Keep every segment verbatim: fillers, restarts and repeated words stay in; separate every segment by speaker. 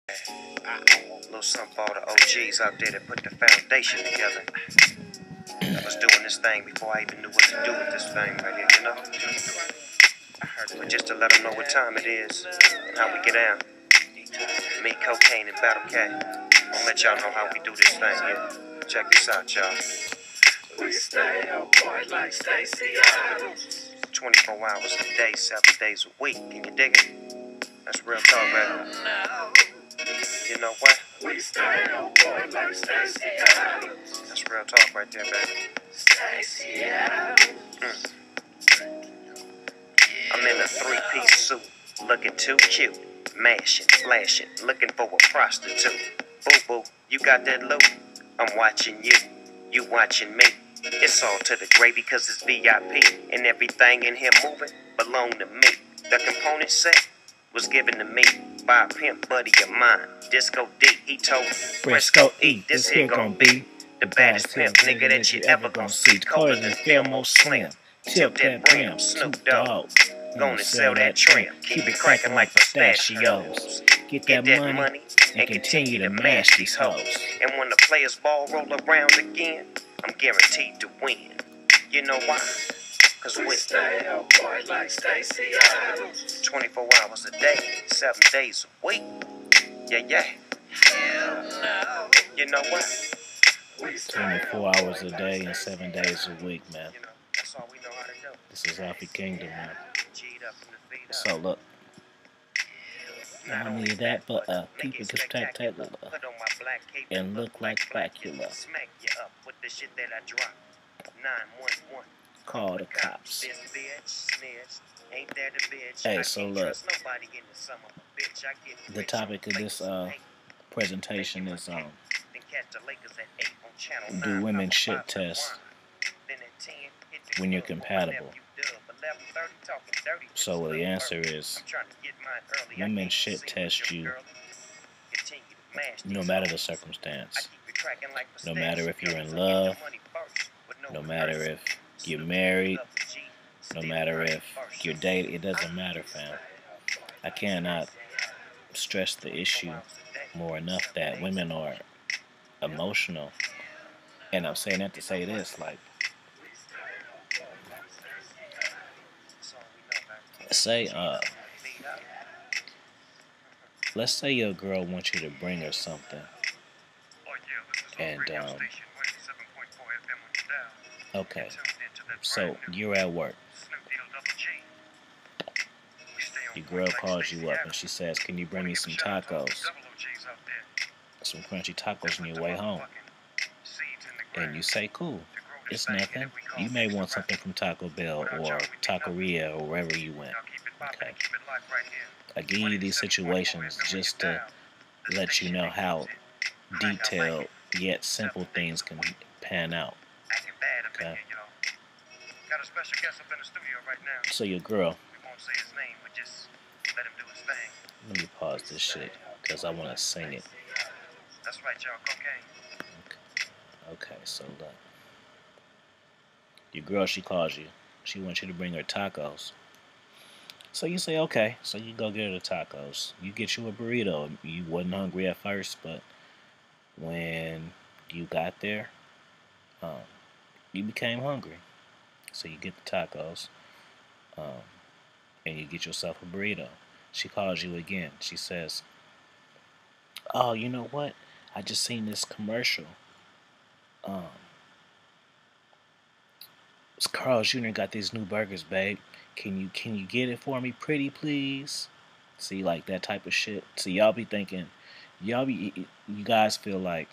Speaker 1: A little something for all the O Gs out there that put the foundation together. I was doing this thing before I even knew what to do with this thing right here, you know? But just to let them know what time it is and how we get down. Me, cocaine, and Battle Cat. I'll let y'all know how we do this thing here. Check this out, y'all.
Speaker 2: We stay on point like Stacey Adams.
Speaker 1: twenty-four hours a day, seven days a week. Can you dig it? That's real talk, baby. You know what?
Speaker 2: We stay on point like Stacey Adams.
Speaker 1: That's real talk right there, baby.
Speaker 2: Stacey Adams.
Speaker 1: Mm. I'm in a three-piece suit, looking too cute. Mashing, flashing, looking for a prostitute. Boo-boo, you got that loot? I'm watching you, you watching me. It's all to the gravy cause it's V I P. And everything in here moving belong to me. The component set was given to me by a pimp buddy of mine. Disco D, he told me, Frisco E, this here gon' be the baddest pimp nigga that you ever gon' see. Colder than Fillmore Slim, tip that brim, Snoop Dogg. Gonna sell that trim, keep it cranking like pistachios.
Speaker 3: Get
Speaker 1: Get
Speaker 3: that
Speaker 1: that
Speaker 3: money
Speaker 1: money
Speaker 3: and continue to mash these hoes.
Speaker 1: And when the players ball roll around again, I'm guaranteed to win. You know why? Cause
Speaker 2: We
Speaker 1: we
Speaker 2: stay on point like Stacey Adams.
Speaker 1: twenty-four hours a day, seven days a week. Yeah, yeah.
Speaker 2: Hell no.
Speaker 1: You know what?
Speaker 2: We stay
Speaker 3: twenty-four
Speaker 2: on
Speaker 3: hours a
Speaker 2: point
Speaker 3: day
Speaker 2: like
Speaker 3: and seven days a week, man.
Speaker 1: You know, that's all we know how to do.
Speaker 3: This is Alfie Kingdom, man.
Speaker 1: G'd up in the feet up.
Speaker 3: So look,
Speaker 1: Not
Speaker 3: not
Speaker 1: only
Speaker 3: only that, but uh,
Speaker 1: make
Speaker 3: people
Speaker 1: it
Speaker 3: can
Speaker 1: spectacular.
Speaker 3: spectacular
Speaker 1: Put on my black cape
Speaker 3: and look like Dracula.
Speaker 1: Smack you up with the shit that I drop. nine one one.
Speaker 3: Call the cops.
Speaker 1: This bitch snitch. Ain't that a bitch?
Speaker 3: Hey,
Speaker 1: I
Speaker 3: so
Speaker 1: can't
Speaker 3: look,
Speaker 1: trust nobody in the summer, bitch. I get
Speaker 3: The
Speaker 1: rich
Speaker 3: topic
Speaker 1: on
Speaker 3: of this
Speaker 1: places
Speaker 3: uh
Speaker 1: and hate.
Speaker 3: presentation is um
Speaker 1: Then catch the Lakers at eight on channel
Speaker 3: do
Speaker 1: nine.
Speaker 3: women
Speaker 1: Pop a
Speaker 3: shit
Speaker 1: bottle of
Speaker 3: test
Speaker 1: wine. Then at ten, hit the
Speaker 3: when you're
Speaker 1: club with my
Speaker 3: compatible?
Speaker 1: nephew Dub. eleven thirty, talking dirty to
Speaker 3: So
Speaker 1: this
Speaker 3: well, the
Speaker 1: little
Speaker 3: answer
Speaker 1: bird.
Speaker 3: is
Speaker 1: I'm trying to get mine early. I
Speaker 3: women
Speaker 1: can't
Speaker 3: shit
Speaker 1: see
Speaker 3: test
Speaker 1: with your
Speaker 3: you
Speaker 1: girl. Continue to mash
Speaker 3: no
Speaker 1: these
Speaker 3: matter the
Speaker 1: hoes. I
Speaker 3: circumstance.
Speaker 1: keep it cracking like
Speaker 3: No matter if you're in
Speaker 1: pistachios. I get the
Speaker 3: love,
Speaker 1: money first with
Speaker 3: no
Speaker 1: reverse.
Speaker 3: matter if you're
Speaker 1: Snoop
Speaker 3: married,
Speaker 1: double G,
Speaker 3: no
Speaker 1: still
Speaker 3: matter
Speaker 1: verse
Speaker 3: if
Speaker 1: first.
Speaker 3: you're dating, it doesn't matter, fam. I cannot stress the issue more enough that women are emotional. And I'm saying that to say this, like, say, uh, let's say your girl wants you to bring her something, and, um, okay, so you're at work, your girl calls you up and she says, can you bring me some tacos, some crunchy tacos on your way home? And you say, cool, it's nothing. You may want something from Taco Bell or Taqueria or wherever you went. Okay. I give you these situations just to let you know how detailed yet simple things can pan out. Okay.
Speaker 1: Got a special guest up in the studio right now.
Speaker 3: So your girl,
Speaker 1: We won't say his name, but just let him do his thing.
Speaker 3: let me pause this shit because I want to sing it.
Speaker 1: That's right, y'all. Cocaine.
Speaker 3: Okay, so look. Your girl, she calls you. She wants you to bring her tacos. So you say, okay. So you go get her the tacos. You get you a burrito. You wasn't hungry at first, but when you got there, um, you became hungry. So you get the tacos, um, and you get yourself a burrito. She calls you again. She says, oh, you know what? I just seen this commercial. Um, Carl's Junior got these new burgers, babe. Can you can you get it for me, pretty please? See, like that type of shit. See, y'all be thinking, y'all be, you guys feel like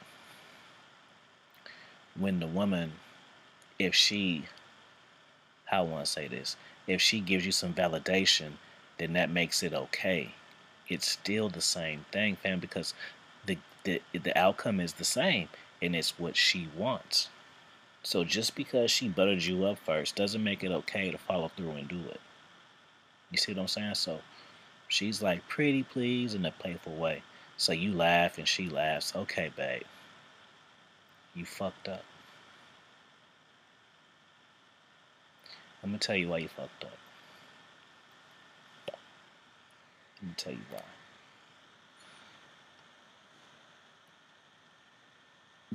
Speaker 3: when the woman, if she, how I want to say this, if she gives you some validation, then that makes it okay. It's still the same thing, fam, because the the the outcome is the same, and it's what she wants. So just because she buttered you up first doesn't make it okay to follow through and do it. You see what I'm saying? So she's like, pretty please, in a playful way. So you laugh and she laughs. Okay, babe. You fucked up. I'm going to tell you why you fucked up. Let me tell you why.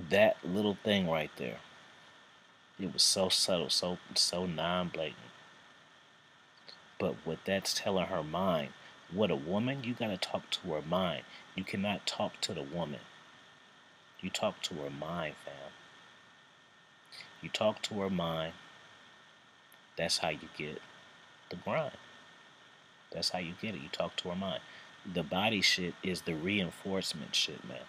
Speaker 3: That little thing right there, it was so subtle, so so non-blatant. But what that's telling her mind, what a woman, you gotta talk to her mind. You cannot talk to the woman. You talk to her mind, fam. You talk to her mind. That's how you get the grind. That's how you get it. You talk to her mind. The body shit is the reinforcement shit, man.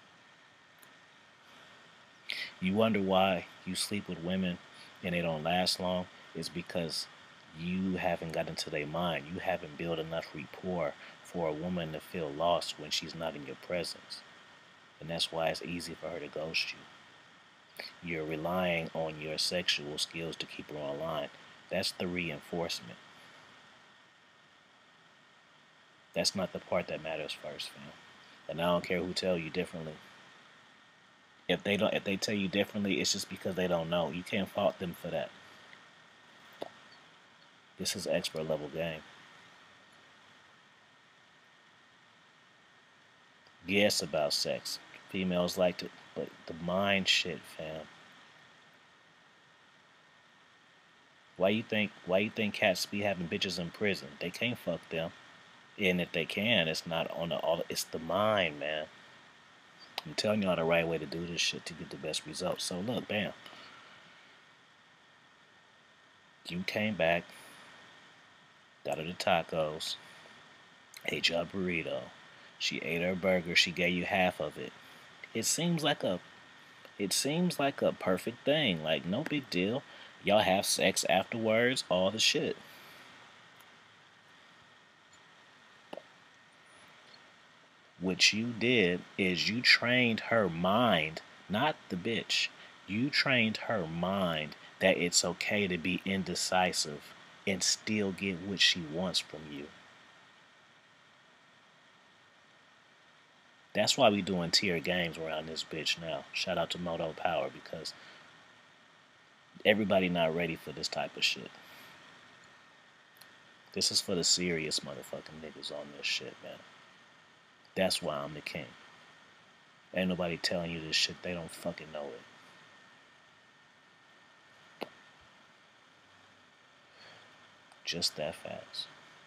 Speaker 3: You wonder why you sleep with women and they don't last long? It's because you haven't got into their mind. You haven't built enough rapport for a woman to feel lost when she's not in your presence. And that's why it's easy for her to ghost you. You're relying on your sexual skills to keep her online. That's the reinforcement. That's not the part that matters first, fam. And I don't care who tell you differently. If they don't, if they tell you differently, it's just because they don't know. You can't fault them for that. This is expert level game. Yes, about sex. Females like to, but the mind shit, fam. Why you think? Why you think cats be having bitches in prison? They can't fuck them, and if they can, it's not on the all. It's the mind, man. I'm telling y'all the right way to do this shit to get the best results. So look, bam. You came back, got her the tacos, ate your burrito. She ate her burger. She gave you half of it. It seems like a, it seems like a perfect thing. Like no big deal. Y'all have sex afterwards. All the shit. What you did is you trained her mind, not the bitch. You trained her mind that it's okay to be indecisive and still get what she wants from you. That's why we doing tier games around this bitch now. Shout out to Moto Power because everybody not ready for this type of shit. This is for the serious motherfucking niggas on this shit, man. That's why I'm the king. Ain't nobody telling you this shit. They don't fucking know it. Just that fast.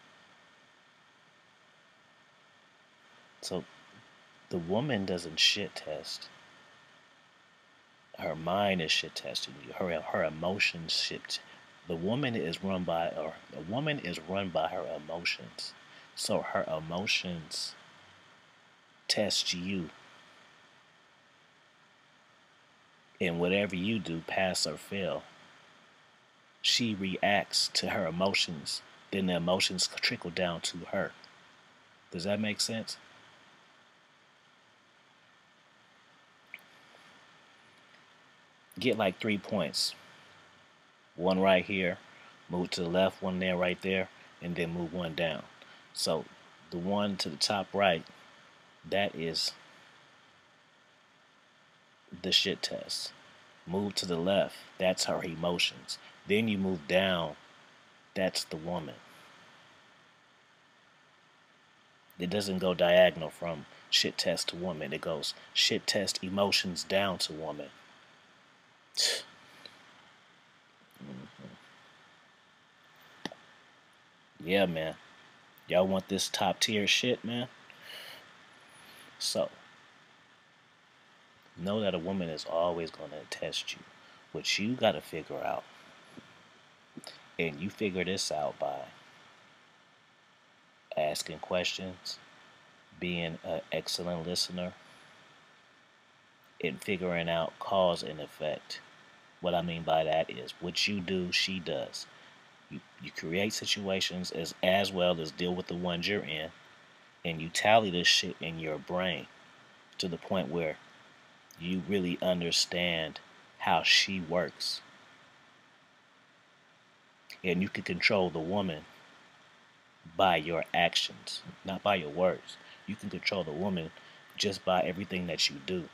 Speaker 3: So the woman doesn't shit test. Her mind is shit testing you. Her her emotions shit. The woman is run by or the woman is run by her emotions. So her emotions test you. And whatever you do, pass or fail, she reacts to her emotions. Then the emotions trickle down to her. Does that make sense? Get like three points. One right here, move to the left, one there, right there, and then move one down. So the one to the top right, that is the shit test. Move to the left, that's her emotions. Then you move down, that's the woman. It doesn't go diagonal from shit test to woman. It goes shit test emotions down to woman. Mm-hmm. Yeah, man. Y'all want this top tier shit, man? So, know that a woman is always going to test you. What you got to figure out, and you figure this out by asking questions, being an excellent listener, and figuring out cause and effect. What I mean by that is what you do, she does. You, you create situations as, as well as deal with the ones you're in, and you tally this shit in your brain to the point where you really understand how she works. And you can control the woman by your actions, not by your words. You can control the woman just by everything that you do.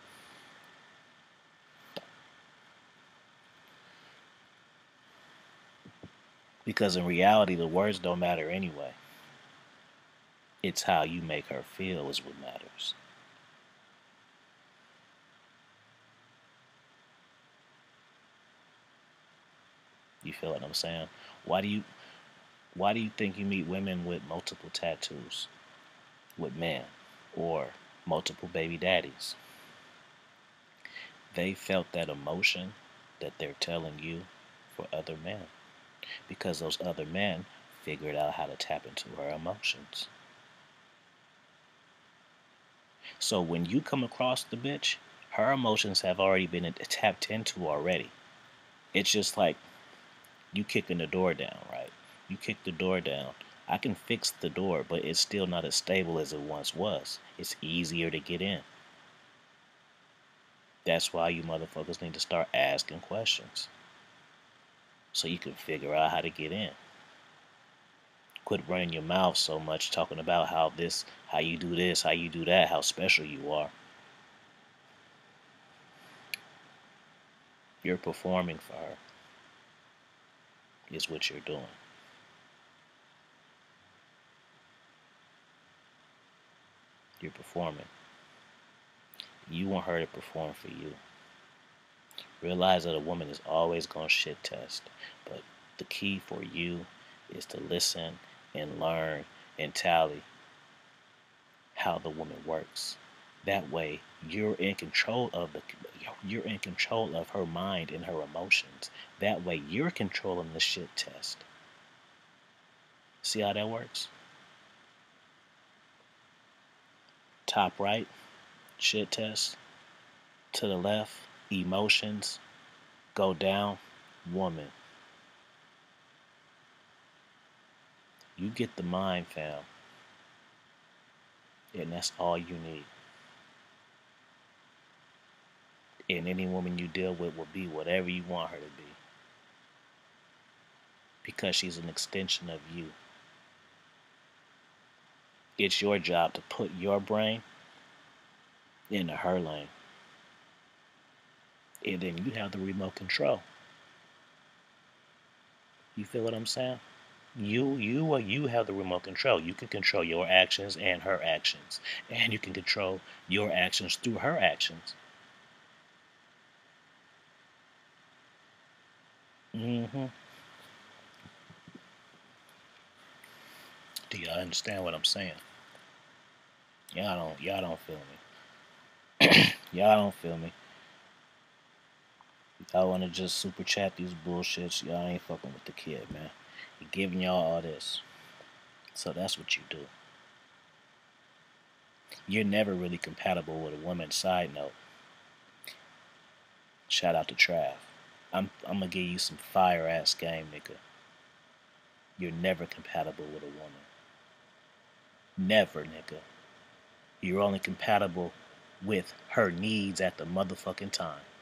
Speaker 3: Because in reality, the words don't matter anyway. It's how you make her feel is what matters. You feel what I'm saying? Why do you why do you think you meet women with multiple tattoos with men or multiple baby daddies? They felt that emotion that they're telling you for other men because those other men figured out how to tap into her emotions. So when you come across the bitch, her emotions have already been tapped into already. It's just like you kicking the door down, right? You kick the door down. I can fix the door, but it's still not as stable as it once was. It's easier to get in. That's why you motherfuckers need to start asking questions so you can figure out how to get in. Quit running your mouth so much talking about how this, how you do this, how you do that, how special you are. You're performing for her, is what you're doing. You're performing. You want her to perform for you. Realize that a woman is always going to shit test. But the key for you is to listen and learn and tally how the woman works. That way, you're in control of the you're in control of her mind and her emotions. That way, you're controlling the shit test. See how that works? Top right, shit test. To the left, emotions. Go down, woman. You get the mind, fam. And that's all you need. And any woman you deal with will be whatever you want her to be. Because she's an extension of you. It's your job to put your brain into her lane. And then you have the remote control. You feel what I'm saying? You, you, or you have the remote control. You can control your actions and her actions. And you can control your actions through her actions. Mm-hmm. Do y'all understand what I'm saying? Y'all don't, y'all don't feel me. Y'all don't feel me. Y'all want to just super chat these bullshits. Y'all ain't fucking with the kid, man. He giving y'all all this. So that's what you do. You're never really compatible with a woman. Side note. Shout out to Trav. I'm I'm gonna give you some fire ass game, nigga. You're never compatible with a woman. Never, nigga. You're only compatible with her needs at the motherfucking time.